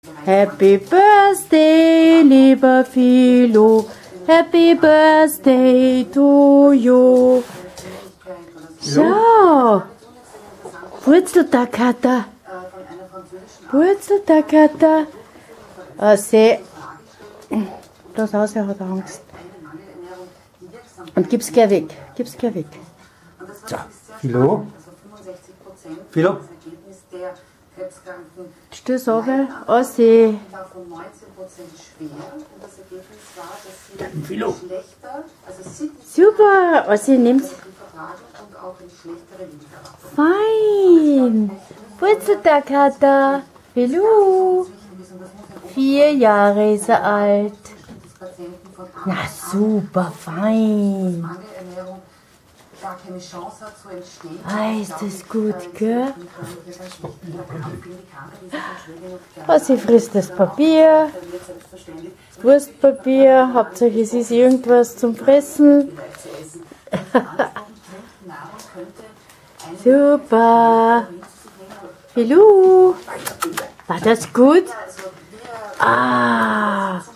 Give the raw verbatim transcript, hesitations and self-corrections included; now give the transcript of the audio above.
Happy Birthday, lieber Philo. Happy Birthday to you. So. Wurzeltackata. Wurzeltackata. Ah, seh. Das aus, er hat Angst. Und gib's gleich weg. Gib's gleich weg. So. Philo. Philo. Stöß auf, aussehen. Philo. Super, aussehen, nimm's. Fein. Wurzeltackata. Philo. Vier Jahre ist er alt. Na super, fein. Ah, ist das gut, gell? Oh, sie frisst das Papier, Wurstpapier, hauptsächlich es ist irgendwas zum Fressen. Super. Philo. War das gut? Ah.